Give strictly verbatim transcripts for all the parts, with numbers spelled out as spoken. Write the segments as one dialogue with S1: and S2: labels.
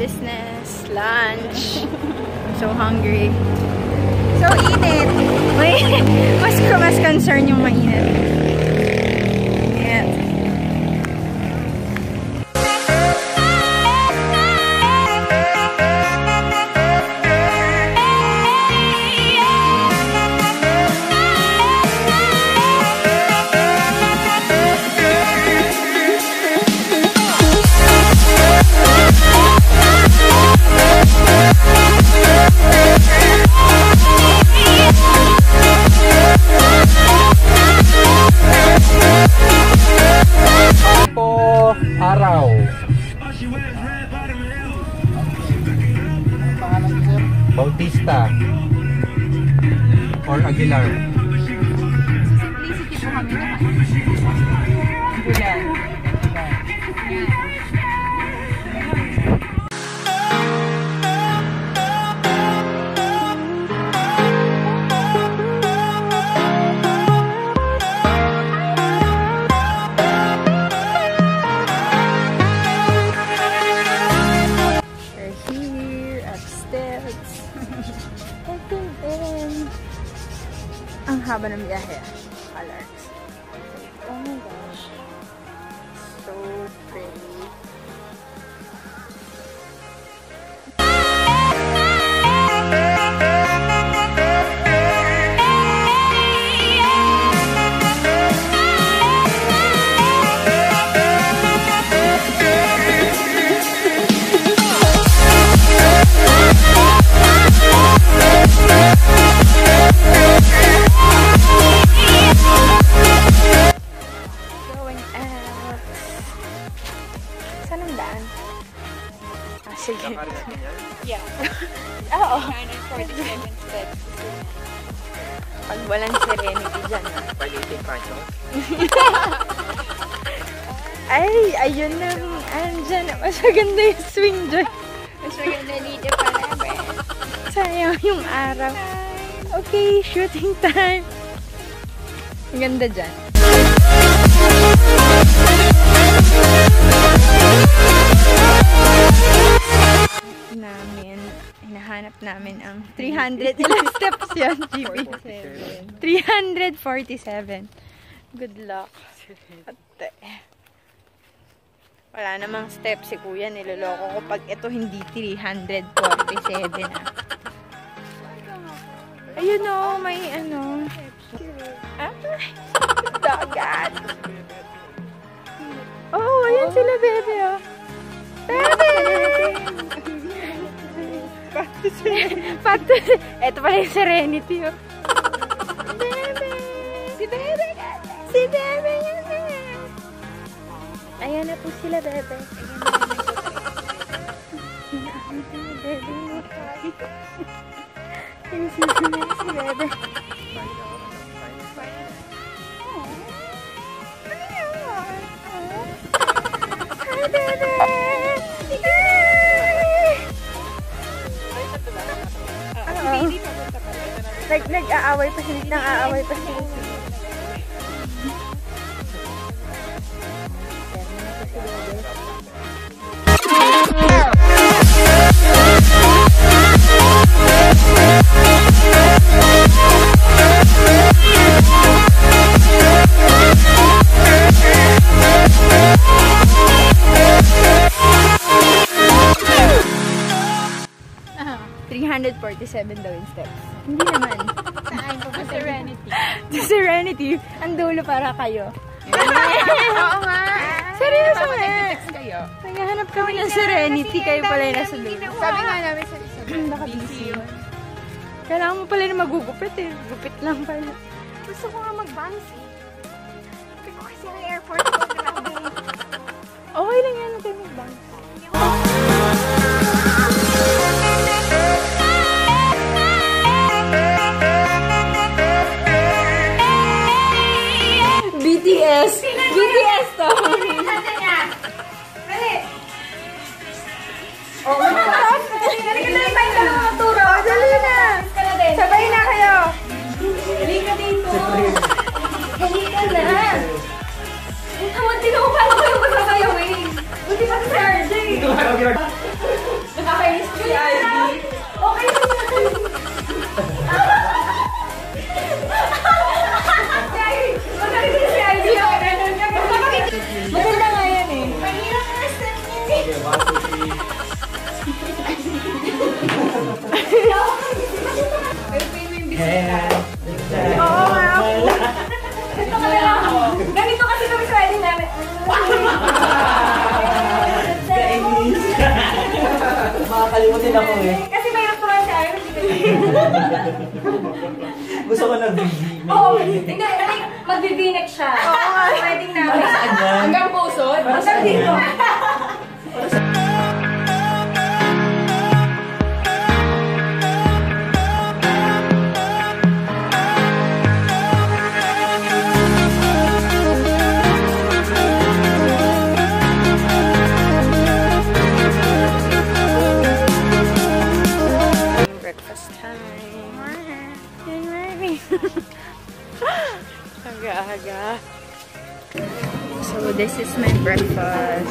S1: business, lunch. I'm so hungry.
S2: So init.
S1: May, mas, mas concern yung mainit. Init.
S3: Araw. Bautista or Aguilar.
S2: Simplicity po kami naman. Bulan.
S1: Stilts. Ang haba ng biyahe. Colors. Oh my gosh. So pretty. Sige.
S2: Yeah.
S1: Oo.
S2: nine forty-seven steps.
S1: Pag walang serenity dyan, ha?
S3: Paliting kanyo.
S1: Ay, ayun lang. Andyan. Mas maganda yung swing dyan.
S2: Mas maganda dito pala, Ben.
S1: Sayang yung araw. Okay, shooting time. Ang ganda dyan. Namin, hinahanap namin ang three hundred. Ilang steps yun, G B? three forty-seven. Good luck. Ate. Wala namang steps si Kuya. Niloloko ko pag ito hindi three forty-seven. Ah. Ayun o, may ano. Ah, dagat. Oh, ayan sila, bebe. Oh. Bebe! Pagto, eto pala yung serenity. Oh. Bebe! Si Bebe! Si Bebe! Ayan na po sila, Bebe. Ayan si Bebe. Hi, Bebe! Nag nag-aaway pa sila, nang-aaway pa sila. three forty-seven daw yung steps. Hindi naman.
S2: Saan po ba? Serenity.
S1: The Serenity. Ang dulo para kayo.
S2: Oo nga.
S1: Seryoso nga.
S2: Text kayo.
S1: Naghahanap kami ng Serenity. Kayo pala yung nasa dulo.
S2: Sabi nga namin sa isa.
S1: Baka busy. Kailangan mo pala na magugupit eh. Gupit lang pala.
S2: Gusto ko nga mag-bangs eh. Sabi ko kasi ang airport ko. Grabe.
S1: Okay lang yan. Tayo mag-bangs. B T S! B T S to!
S2: Saan niya? Dali!
S1: Oo nga!
S2: Dali ka na tayo turo!
S1: Dali na!
S2: Sabay na kayo!
S1: Dali ka dito! Dali ka na! Tawad din ako paano kayo magsasayaw eh! Buti pa si R J!
S3: din ako eh.
S2: Kasi may restaurant siya, ayaw hindi kasi.
S3: Gusto ko nag-V-V.
S2: Oo, hindi. Mag-V-neck siya. Oo nga. Wedding namin.
S3: Para saan yan?
S2: Hanggang pusod.
S3: Para saan
S2: dito.
S1: Breakfast time. Good morning. Aga-aga. So this is my breakfast.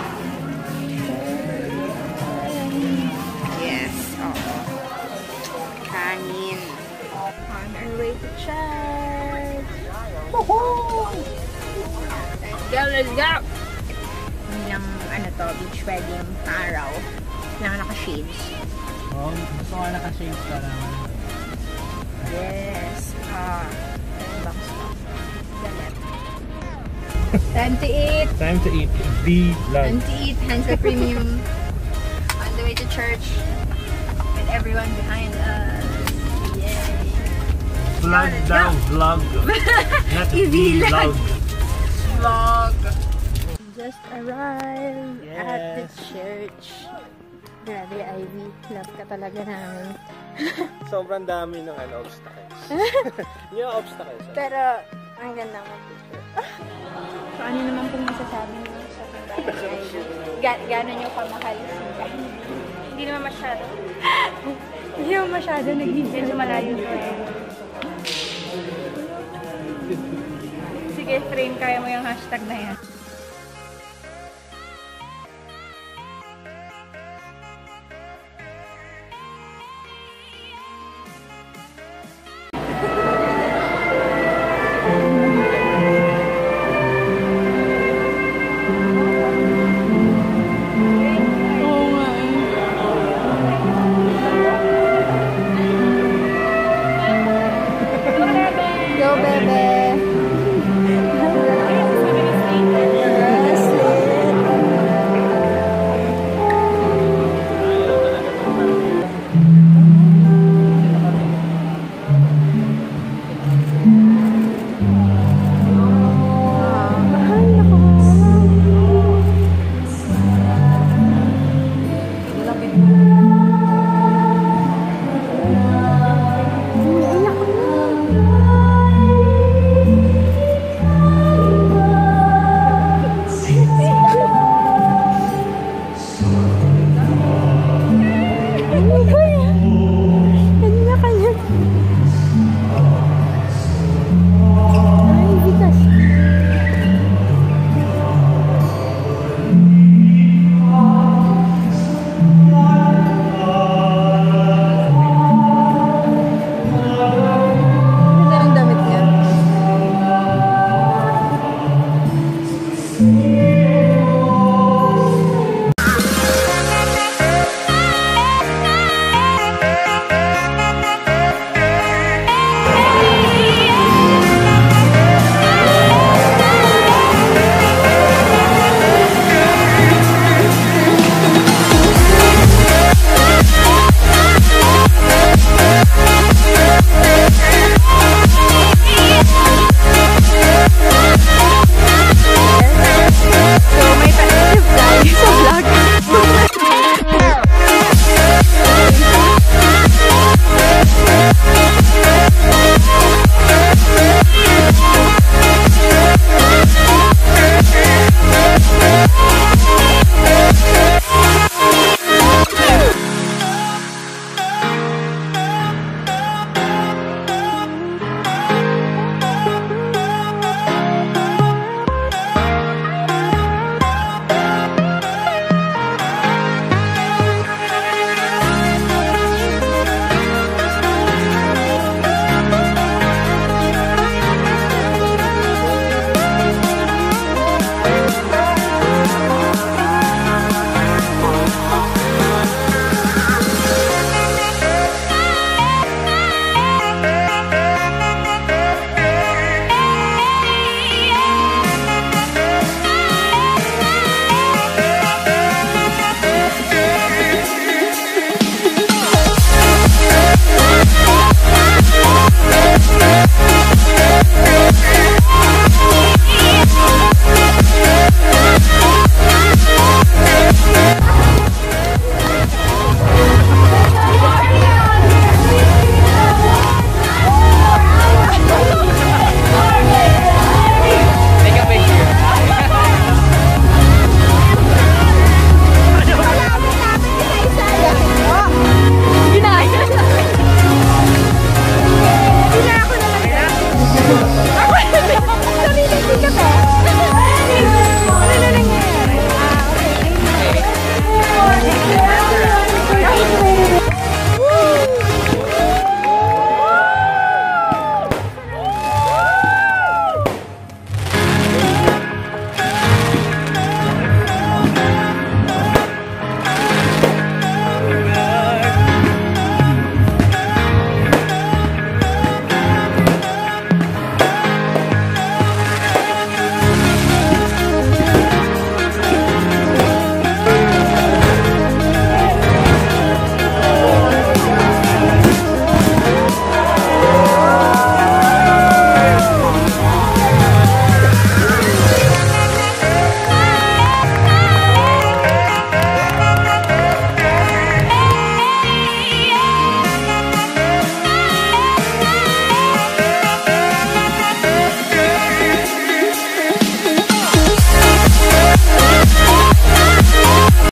S1: Yes. Oh. Kanin. On our way to church. Let's go, let's go. Yung ano to, beach wedding araw. Lang naka-shades.
S3: Oh, gusto ko naka-shades ka lang.
S1: Yes. Ah. Ayun box ko. Galit. Time to eat.
S3: Time to eat. The
S1: Time
S3: lunch.
S1: to eat. Hansa Premium. On the way to church. With everyone behind us. Yay.
S3: Vlog
S1: Let's
S3: daw.
S1: go.
S3: Vlog. Not
S1: I-vlog.
S3: vlog.
S1: Vlog. Just arrived
S3: Yes.
S1: at the church. Grabe, Ivy. Love ka talaga namin.
S3: Sobrang dami ng ano, obstacles. Yung obstacles.
S1: Pero, ang ganda mo picture. So, ano naman pong masasabi niyo sa pagkakas Ivy? Ga Gano'n niyo kamahal siya?
S2: Hindi naman masyado.
S1: Hindi naman masyado nag-video.
S2: Medyo malayo ko eh. Sige, frame, kaya mo yung hashtag na yan.